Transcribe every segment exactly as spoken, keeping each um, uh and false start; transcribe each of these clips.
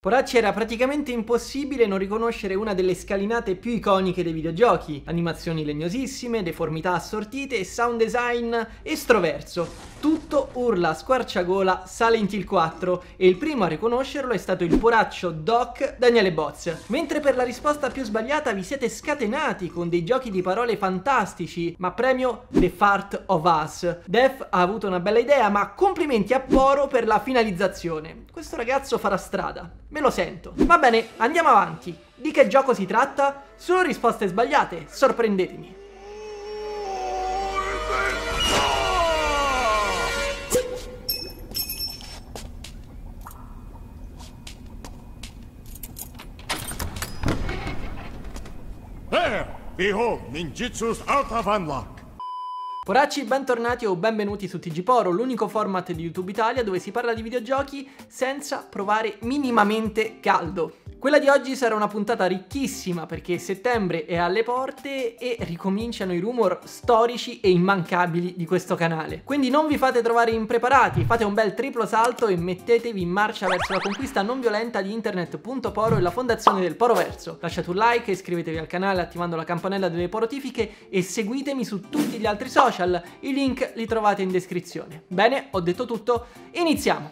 Poracci, era praticamente impossibile non riconoscere una delle scalinate più iconiche dei videogiochi. Animazioni legnosissime, deformità assortite e sound design estroverso. Tutto urla a squarciagola Silent Hill quattro e il primo a riconoscerlo è stato il poraccio Doc Daniele Boz. Mentre per la risposta più sbagliata vi siete scatenati con dei giochi di parole fantastici, ma premio The Fart of Us. Def ha avuto una bella idea, ma complimenti a Poro per la finalizzazione. Questo ragazzo farà strada, me lo sento. Va bene, andiamo avanti. Di che gioco si tratta? Solo risposte sbagliate, sorprendetemi. There! Behold, ninjutsu's out of unlock! Poracci, bentornati o benvenuti su T G Poro, l'unico format di YouTube Italia dove si parla di videogiochi senza provare minimamente caldo. Quella di oggi sarà una puntata ricchissima perché settembre è alle porte e ricominciano i rumor storici e immancabili di questo canale. Quindi non vi fate trovare impreparati, fate un bel triplo salto e mettetevi in marcia verso la conquista non violenta di internet.poro e la fondazione del Poroverso. Lasciate un like, iscrivetevi al canale attivando la campanella delle porotifiche e seguitemi su tutti gli altri social. I link li trovate in descrizione. Bene, ho detto tutto, iniziamo!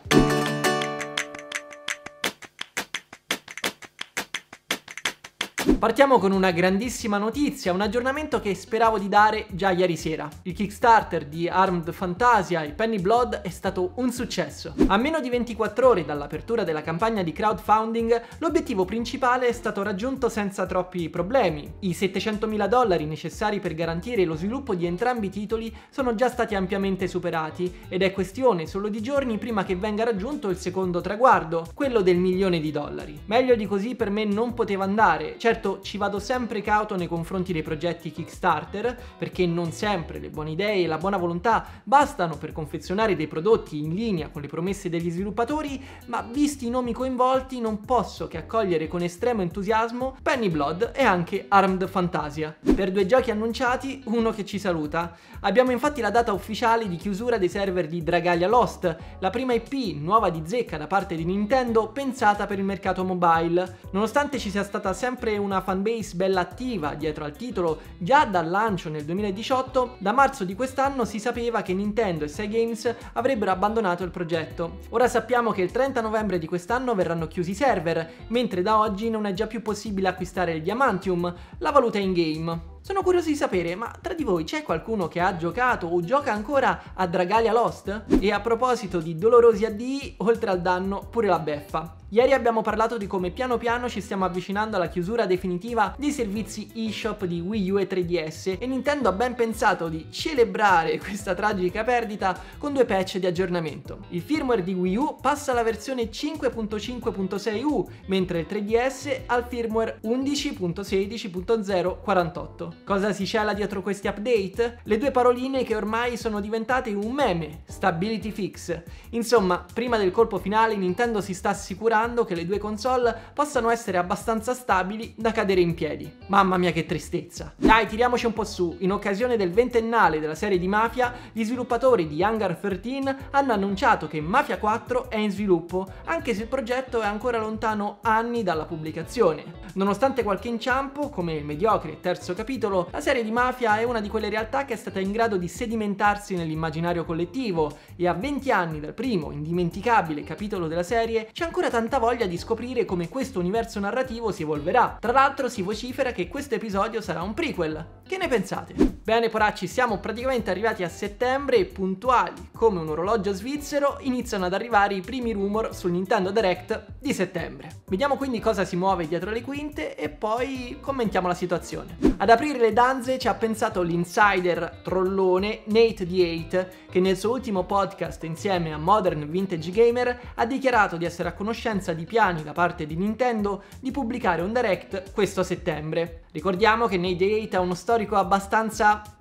Partiamo con una grandissima notizia, un aggiornamento che speravo di dare già ieri sera. Il Kickstarter di Armed Fantasia e Penny Blood è stato un successo. A meno di ventiquattro ore dall'apertura della campagna di crowdfunding, l'obiettivo principale è stato raggiunto senza troppi problemi. I settecentomila dollari necessari per garantire lo sviluppo di entrambi i titoli sono già stati ampiamente superati ed è questione solo di giorni prima che venga raggiunto il secondo traguardo, quello del milione di dollari. Meglio di così per me non poteva andare. Certo, ci vado sempre cauto nei confronti dei progetti Kickstarter perché non sempre le buone idee e la buona volontà bastano per confezionare dei prodotti in linea con le promesse degli sviluppatori, ma visti i nomi coinvolti non posso che accogliere con estremo entusiasmo Penny Blood e anche Armed Fantasia. Per due giochi annunciati, uno che ci saluta. Abbiamo infatti la data ufficiale di chiusura dei server di Dragalia Lost, la prima I P nuova di zecca da parte di Nintendo pensata per il mercato mobile. Nonostante ci sia stata sempre una fanbase bella attiva dietro al titolo già dal lancio nel duemiladiciotto, da marzo di quest'anno si sapeva che Nintendo e Cygames avrebbero abbandonato il progetto. Ora sappiamo che il trenta novembre di quest'anno verranno chiusi i server, mentre da oggi non è già più possibile acquistare il Diamantium, la valuta in game. Sono curioso di sapere, ma tra di voi c'è qualcuno che ha giocato o gioca ancora a Dragalia Lost? E a proposito di dolorosi addii, oltre al danno pure la beffa. Ieri abbiamo parlato di come piano piano ci stiamo avvicinando alla chiusura definitiva dei servizi eShop di Wii U e tre D S e Nintendo ha ben pensato di celebrare questa tragica perdita con due patch di aggiornamento. Il firmware di Wii U passa alla versione cinque punto cinque punto sei U, mentre il tre D S al firmware undici punto sedici punto zero quarantotto. Cosa si cela dietro questi update? Le due paroline che ormai sono diventate un meme, stability fix. Insomma, prima del colpo finale Nintendo si sta assicurando che le due console possano essere abbastanza stabili da cadere in piedi. Mamma mia che tristezza. Dai, tiriamoci un po' su. In occasione del ventennale della serie di Mafia, gli sviluppatori di Hangar tredici hanno annunciato che Mafia quattro è in sviluppo, anche se il progetto è ancora lontano anni dalla pubblicazione. Nonostante qualche inciampo, come il mediocre terzo capitolo, la serie di Mafia è una di quelle realtà che è stata in grado di sedimentarsi nell'immaginario collettivo e a venti anni dal primo indimenticabile capitolo della serie c'è ancora tanta voglia di scoprire come questo universo narrativo si evolverà. Tra l'altro si vocifera che questo episodio sarà un prequel. Che ne pensate? Bene poracci, siamo praticamente arrivati a settembre e puntuali come un orologio svizzero iniziano ad arrivare i primi rumor sul Nintendo Direct di settembre. Vediamo quindi cosa si muove dietro le quinte e poi commentiamo la situazione. Ad aprire le danze ci ha pensato l'insider trollone Nate D otto che nel suo ultimo podcast insieme a Modern Vintage Gamer ha dichiarato di essere a conoscenza di piani da parte di Nintendo di pubblicare un Direct questo settembre. Ricordiamo che Nate D otto ha uno storico abbastanza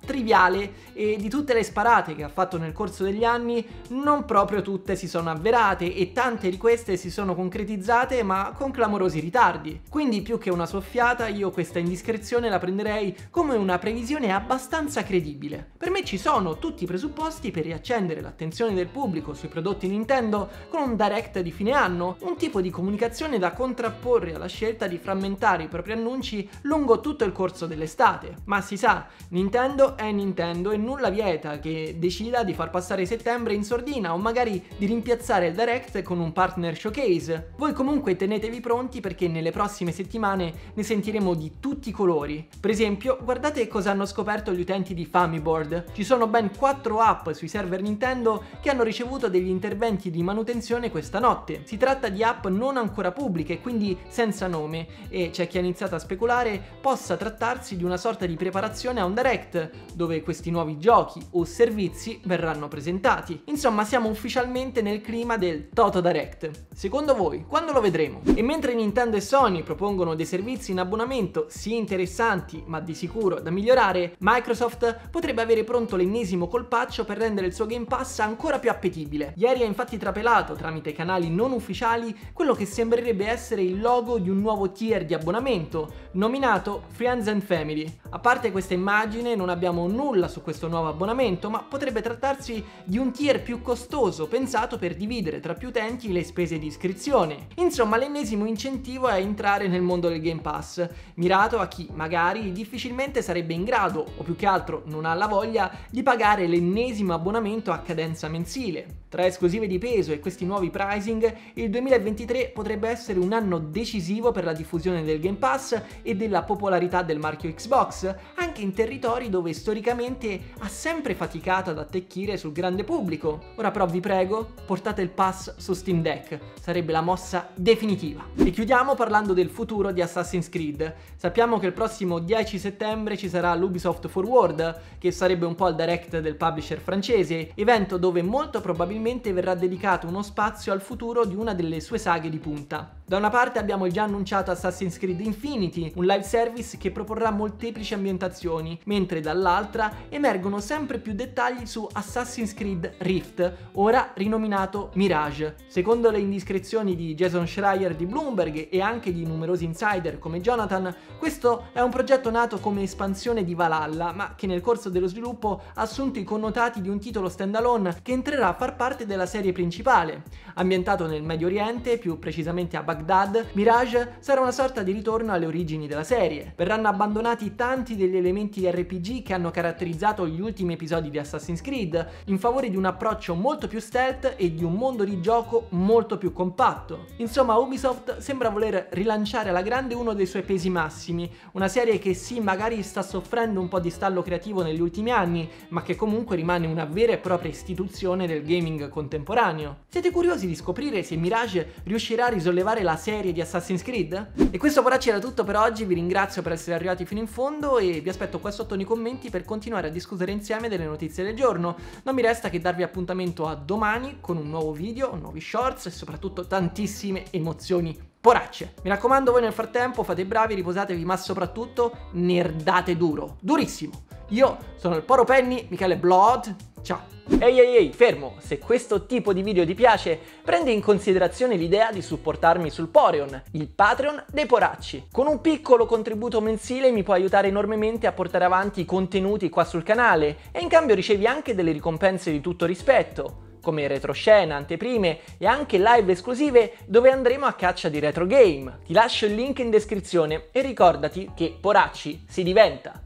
triviale e di tutte le sparate che ha fatto nel corso degli anni non proprio tutte si sono avverate e tante di queste si sono concretizzate ma con clamorosi ritardi. Quindi più che una soffiata io questa indiscrezione la prenderei come una previsione abbastanza credibile. Per me ci sono tutti i presupposti per riaccendere l'attenzione del pubblico sui prodotti Nintendo con un direct di fine anno, un tipo di comunicazione da contrapporre alla scelta di frammentare i propri annunci lungo tutto il corso dell'estate. Ma si sa, Nintendo è Nintendo e nulla vieta che decida di far passare settembre in sordina o magari di rimpiazzare il direct con un partner showcase. Voi comunque tenetevi pronti perché nelle prossime settimane ne sentiremo di tutti i colori. Per esempio, guardate cosa hanno scoperto gli utenti di Famiboard. Ci sono ben quattro app sui server Nintendo che hanno ricevuto degli interventi di manutenzione questa notte. Si tratta di app non ancora pubbliche, quindi senza nome, e c'è chi ha iniziato a speculare possa trattarsi di una sorta di preparazione a un direct, dove questi nuovi giochi o servizi verranno presentati. Insomma, siamo ufficialmente nel clima del Toto Direct. Secondo voi, quando lo vedremo? E mentre Nintendo e Sony propongono dei servizi in abbonamento sì interessanti, ma di sicuro da migliorare, Microsoft potrebbe avere pronto l'ennesimo colpaccio per rendere il suo Game Pass ancora più appetibile. Ieri ha infatti trapelato, tramite canali non ufficiali, quello che sembrerebbe essere il logo di un nuovo tier di abbonamento, nominato Friends and Family. A parte questa immagine non abbiamo nulla su questo nuovo abbonamento, ma potrebbe trattarsi di un tier più costoso, pensato per dividere tra più utenti le spese di iscrizione. Insomma, l'ennesimo incentivo a entrare nel mondo del Game Pass, mirato a chi magari difficilmente sarebbe in grado, o più che altro non ha la voglia, di pagare l'ennesimo abbonamento a cadenza mensile. Tra esclusive di peso e questi nuovi pricing, il duemilaventitré potrebbe essere un anno decisivo per la diffusione del Game Pass e della popolarità del marchio Xbox, anche in territori dove storicamente ha sempre faticato ad attecchire sul grande pubblico. Ora però vi prego, portate il pass su Steam Deck, sarebbe la mossa definitiva. E chiudiamo parlando del futuro di Assassin's Creed. Sappiamo che il prossimo dieci settembre ci sarà l'Ubisoft Forward, che sarebbe un po' il direct del publisher francese, evento dove molto probabilmente verrà dedicato uno spazio al futuro di una delle sue saghe di punta. Da una parte abbiamo il già annunciato Assassin's Creed Infinity, un live service che proporrà molteplici ambientazioni, mentre dall'altra emergono sempre più dettagli su Assassin's Creed Rift, ora rinominato Mirage. Secondo le indiscrezioni di Jason Schreier di Bloomberg e anche di numerosi insider come Jonathan, questo è un progetto nato come espansione di Valhalla, ma che nel corso dello sviluppo ha assunto i connotati di un titolo standalone che entrerà a far parte della serie principale. Ambientato nel Medio Oriente, più precisamente a Baghdad, Mirage sarà una sorta di ritorno alle origini della serie. Verranno abbandonati tanti degli elementi R P G che hanno caratterizzato gli ultimi episodi di Assassin's Creed, in favore di un approccio molto più stealth e di un mondo di gioco molto più compatto. Insomma, Ubisoft sembra voler rilanciare alla grande uno dei suoi pesi massimi, una serie che sì, magari sta soffrendo un po' di stallo creativo negli ultimi anni, ma che comunque rimane una vera e propria istituzione del gaming contemporaneo. Siete curiosi di scoprire se Mirage riuscirà a risollevare la serie di Assassin's Creed? E questo poracci era tutto per oggi, vi ringrazio per essere arrivati fino in fondo e vi aspetto qua sotto nei commenti per continuare a discutere insieme delle notizie del giorno. Non mi resta che darvi appuntamento a domani con un nuovo video, nuovi shorts e soprattutto tantissime emozioni poracce. Mi raccomando, voi nel frattempo fate i bravi, riposatevi, ma soprattutto nerdate duro, durissimo. Io sono il Poro Penny, Michele Blood, ciao. Ehi ehi ehi, fermo! Se questo tipo di video ti piace, prendi in considerazione l'idea di supportarmi sul Poreon, il Patreon dei poracci. Con un piccolo contributo mensile mi puoi aiutare enormemente a portare avanti i contenuti qua sul canale e in cambio ricevi anche delle ricompense di tutto rispetto, come retroscena, anteprime e anche live esclusive dove andremo a caccia di retro game. Ti lascio il link in descrizione e ricordati che poracci si diventa.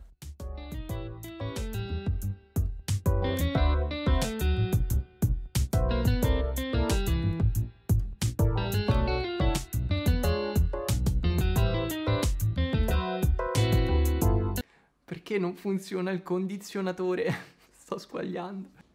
Perché non funziona il condizionatore? Sto squagliando.